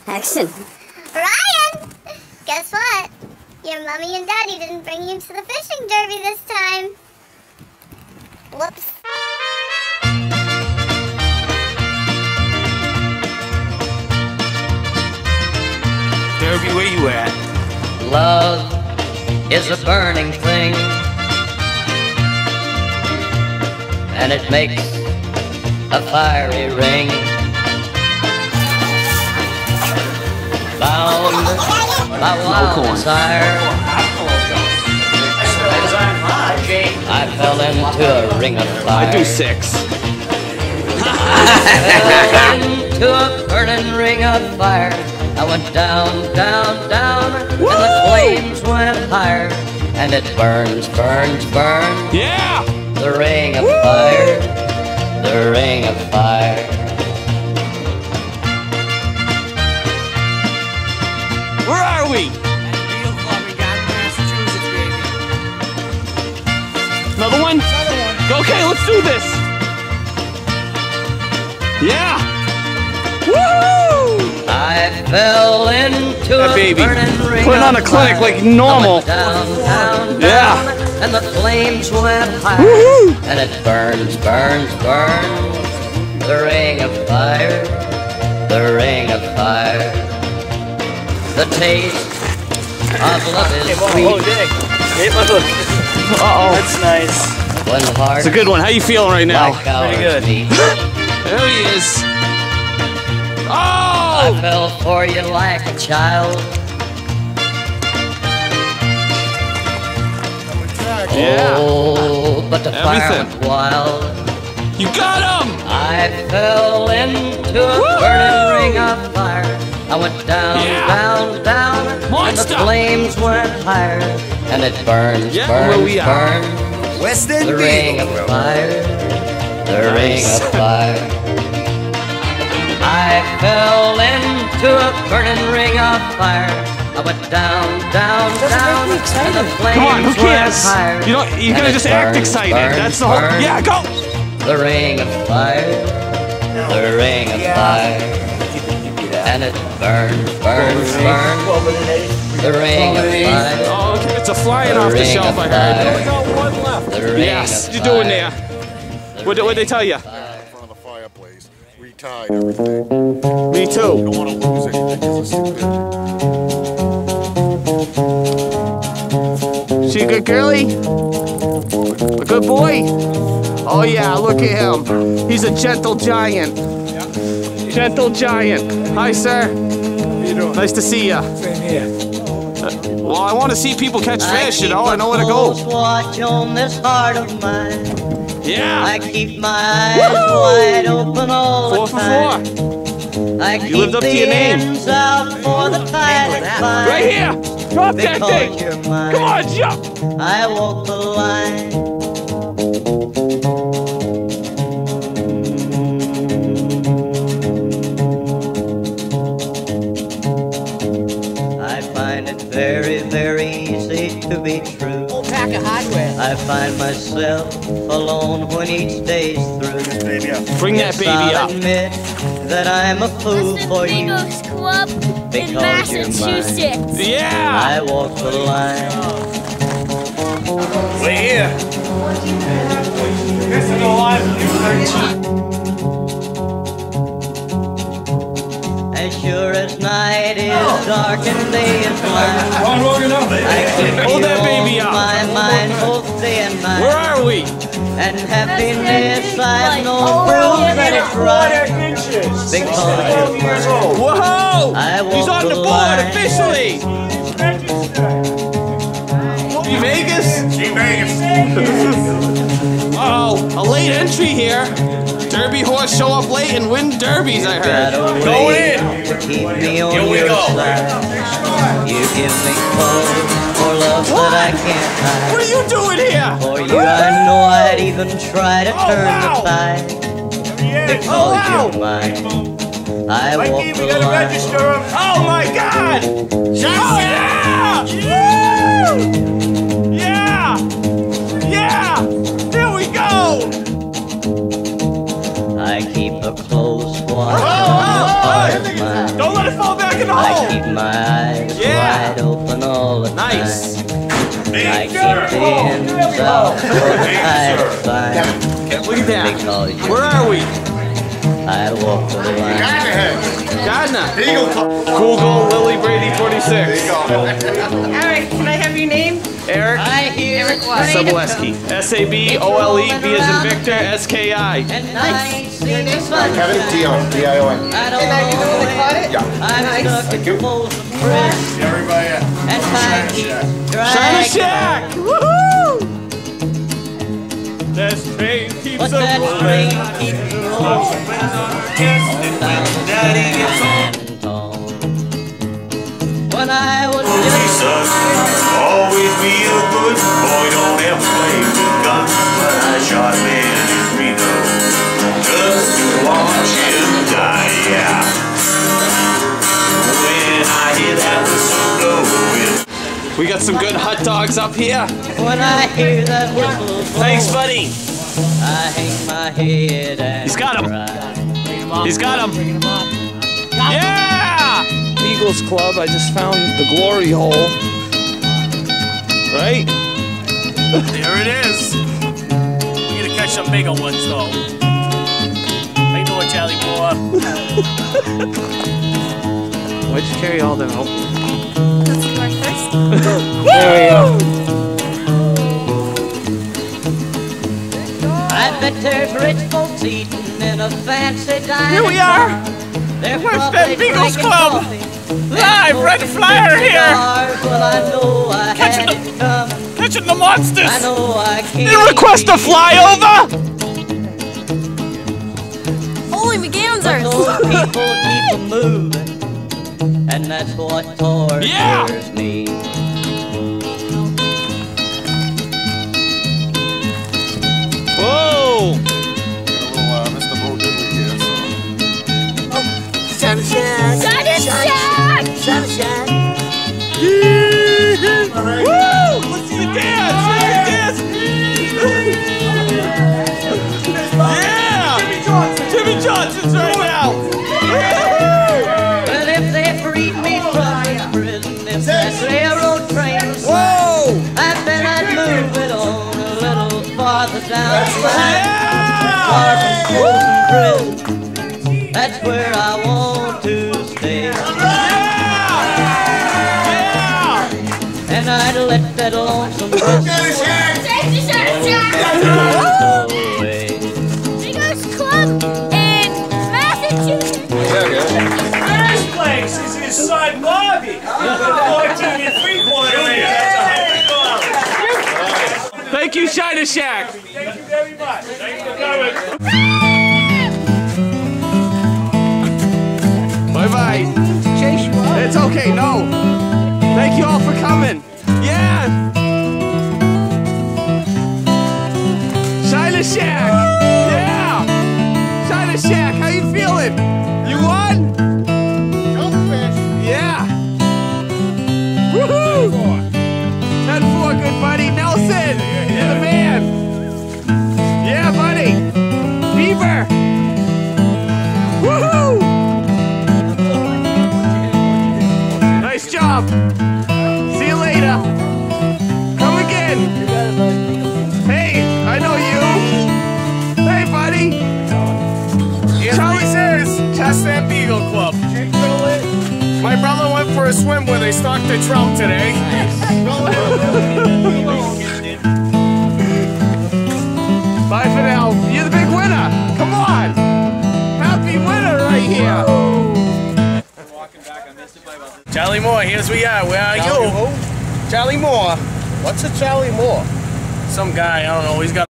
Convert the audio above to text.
Action. Ryan! Guess what? Your mommy and daddy didn't bring you to the fishing derby this time. Whoops. Derby, where you at? Love is a burning thing, and it makes a fiery ring. Bound by wild desire, I fell into a ring of fire. I do 6. I fell into a burning ring of fire. I went down, down, down, and the flames went higher. And it burns, burns, burns. Yeah! The ring of fire, the ring of fire. Where are we? Another one? Okay, let's do this. Yeah! Woo! I fell into that a baby. burning ring Put it on a of clinic fire. like normal. Down, down, Yeah. down, and the flames went higher. Woo-hoo. And it burns, burns, burns. The ring of fire, the ring of fire. The taste of love is sweet. Uh-oh. That's nice. When hearts It's a good one. How you feeling right now? like ours Pretty good. beat. There he is. I Oh! fell for you like a child. Yeah. Oh, but the fire Everything. went wild. You got him! I fell into a burning ring of fire. I went down, Yeah. down, down, and Monster. the flames went higher. And it burns, Yeah, where burns, we are. burns. Western The ring of fire, the ring Nice. of fire. I fell into a burning ring of fire. I went down, down, down, and the flames Come on, who went cares? higher. You know, you're And gonna it just act burns, excited. burns, That's the whole. burns. Yeah, go! The ring of fire, the ring of fire. And it burns, burns, burns. The ring of fire. Oh, okay. It's a flying The off the ring shelf, of I heard. fire. We got one left. The ring Yes, of you're doing fire. there. What'd they tell you? In front of the fireplace, retied everything. Me You too. don't want to lose anything because it's too busy. She a good girlie? A good boy? Oh yeah, look at him. He's a gentle giant. Gentle giant. Hi, sir. How you doing? Nice to see ya. Same here. Well, I want to see people catch fish, you know. I know where to go. Watch on this heart of mine. Yeah. I keep my eyes wide open all 4 the for time. 4. I keep lived up to the your name. ends out for the tide to find. Right here. Drop that Because thing. you're mine. Come on, jump. I walk the line. I find it very, very easy to be true. Whole pack of hardware. I find myself alone when each day's through. Bring that baby I'll up. admit that I'm a fool for you Beagles Club in because you're mine. Massachusetts. Yeah. I walk the line. We're here. This is alive. As sure as night is dark and day is blind, I keep Hold you that baby on up. my mind both day and Where night. are we? And happiness I know proves that it's right because you're mine. Whoa! I He's walk on the the board line. officially. Vegas? Vegas. Oh, a late entry here. Derby horse show up late and win derbies, I heard. Going in. To keep me on Here we your go. side. You give me cause for love that I can't hide. What are you doing here? For you I know I'd even try to Oh, turn wow. the tide. Because Oh, wow. you're mine. I walk the line. Oh my God! Oh yeah! Woo! Yeah! Yeah! Here we go! I keep the close watch on the heart of mine. Don't let it fall back in the I hole! keep my eyes wide open all the Nice. time. I keep the ends out for the eye to find. Look at that. Because Where are we? I walk the line. Gardner. Google Lily Brady 46. Eric, can I have your name? Eric Soboleski. S-A-B-O-L-E, B as in Victor, S-K-I. And I ain't seen the sun. Kevin Dion, D-I-O-N. I don't Now you know where they caught it? I'm stuck in Folsom Press. Everybody, And time keeps China dragging. Shack! Woohoo! That train keeps But that train keeps rolling down the town. When I was Son, always be a good boy, don't ever play with guns. But I shot man in Reno just to watch him die, yeah. When I hear that whistle blowing. We got some good hot dogs up here. when I hear that whistle blow, Thanks, buddy. I hang my head and He's got 'em. cry. He's got him. Yeah! Beagles Club, I just found the glory hole. Right? There it is. We're gonna catch some bigger ones though. How you doing, Charlie boy? Why'd you carry all them out? Because you are thirsty. There we go. I bet there's rich folks eating in a fancy dining. Here we are. They're Where's probably that Beagles drinking Club? coffee. Live, red flyer here. Well, I know I Catching had it coming. Catching the monsters. I know I can't. You request a flyover? Holy McGanzers! Those people keep a moving, and that's what tortures Yeah. me. Whoa! Mr. Bo Diddley here, so. Sunshine! Woo! Let's see the dance! Let's see the dance! Yeah! Jimmy Johnson's right now! Well, if they freed me from prison, if that railroad train was Whoa! I bet I'd move it on a little farther down the line. Yeah! Far from Folsom Prison, that's where I want to stay. And I'd let that lonesome prison away. Beagles Club in Massachusetts! This place is inside Bobby. 14 and 3/4 here. That's $100. Thank you, China Shack! Thank you very much. Thanks for coming. Bye-bye. Chase you up. It's okay, no. Thank you all for coming. Yeah! China Shack! Yeah! China Shack, how you feeling? You won? Yeah! Woohoo! 10-4, good buddy. Nelson! You're the man! Yeah, buddy! Beaver! Woohoo! Nice job! See you later! Come again! Hey, I know you! Hey, buddy! Charlie says, test that Beagle Club. My brother went for a swim where they stocked the trout today. Bye for now. You're the big winner! Come on! Happy winner right here! Charlie Moore, here's we are. Where are you? Charlie Moore. What's a Charlie Moore? Some guy, I don't know. He's got